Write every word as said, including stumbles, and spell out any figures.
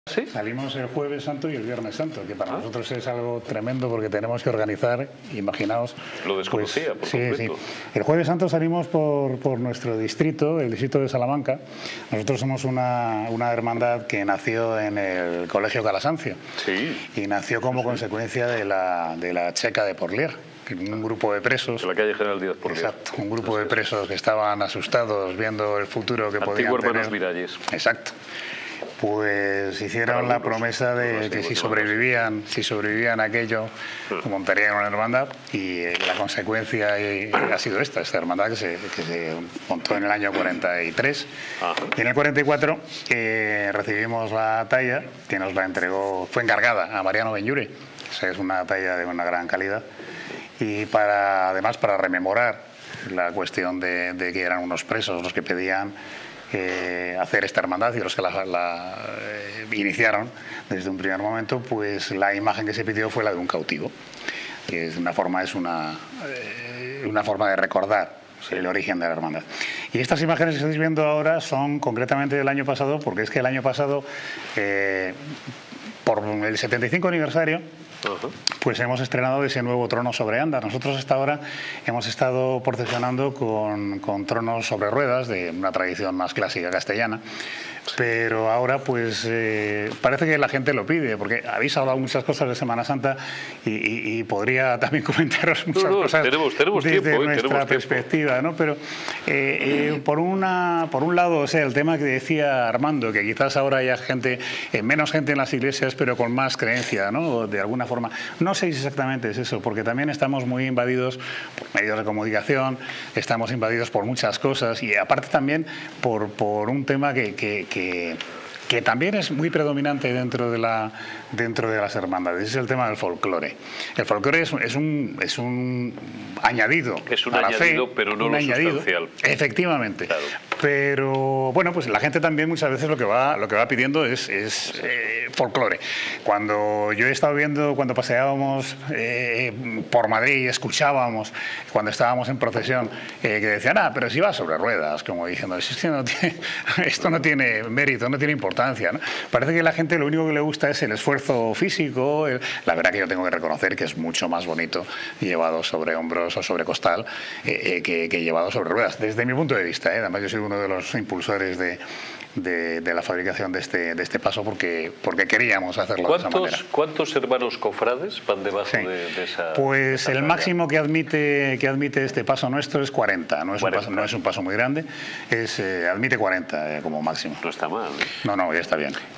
¿Sí? Salimos el Jueves Santo y el Viernes Santo, que para ah. nosotros es algo tremendo porque tenemos que organizar, imaginaos... Lo desconocía, pues, por sí, completo. Sí. El Jueves Santo salimos por, por nuestro distrito, el distrito de Salamanca. Nosotros somos una, una hermandad que nació en el Colegio Calasancio. Sí. Y nació como sí. consecuencia de la, de la Checa de Porlier. Un grupo de presos... En la calle General Díaz Porlier. Exacto, un grupo de presos que estaban asustados viendo el futuro que Antiguo podían tener. hermanos Miralles. Exacto. Pues hicieron la promesa de que si sobrevivían, si sobrevivían a aquello, montarían una hermandad, y la consecuencia ha sido esta, esta hermandad que se, que se montó en el año cuarenta y tres. Ajá. Y en el cuarenta y cuatro eh, recibimos la talla que nos la entregó, fue encargada a Mariano Benlliure. O sea, es una talla de una gran calidad, y para, además para rememorar la cuestión de, de que eran unos presos los que pedían Eh, hacer esta hermandad y los que la, la eh, iniciaron desde un primer momento, pues la imagen que se pidió fue la de un cautivo, que es una forma, es una, eh, una forma de recordar sí. el origen de la hermandad. Y estas imágenes que estáis viendo ahora son concretamente del año pasado, porque es que el año pasado, eh, por el setenta y cinco aniversario, Uh-huh. pues hemos estrenado ese nuevo trono sobre andas. Nosotros hasta ahora hemos estado procesionando con, con tronos sobre ruedas, de una tradición más clásica castellana, pero ahora pues eh, parece que la gente lo pide, porque habéis hablado muchas cosas de Semana Santa y, y, y podría también comentaros muchas no, no, cosas tenemos, tenemos desde tiempo, nuestra tenemos perspectiva, tiempo. ¿no? Pero eh, eh, por, una, por un lado, o sea, el tema que decía Armando, que quizás ahora haya gente, eh, menos gente en las iglesias, pero con más creencia, ¿no? De alguna forma. No sé si exactamente es eso, porque también estamos muy invadidos por medios de comunicación, estamos invadidos por muchas cosas, y aparte también por, por un tema que, que, que, que también es muy predominante dentro de, la, dentro de las hermandades, es el tema del folclore. El folclore es, es, un, es un añadido es un a la añadido, fe, pero no un lo añadido, sustancial. Efectivamente. Claro. Pero bueno, pues la gente también muchas veces lo que va, lo que va pidiendo es, es eh, folclore. Cuando yo he estado viendo, cuando paseábamos eh, por Madrid y escuchábamos, cuando estábamos en procesión, eh, que decían, ah, pero si va sobre ruedas, como diciendo, es que no tiene, esto no tiene mérito, no tiene importancia, ¿no? Parece que a la gente lo único que le gusta es el esfuerzo físico. El, la verdad que yo tengo que reconocer que es mucho más bonito llevado sobre hombros o sobre costal eh, eh, que, que llevado sobre ruedas, desde mi punto de vista, ¿eh? Además yo soy uno de los impulsores de, de, de la fabricación de este, de este paso porque, porque queríamos hacerlo de esa manera. ¿Cuántos hermanos cofrades van debajo sí. de, de esa? Pues de esa el máximo que admite, que admite este paso nuestro es cuarenta, no es, cuarenta. Un, paso, no es un paso muy grande, es, eh, admite cuarenta eh, como máximo. No está mal. No, no, ya está bien.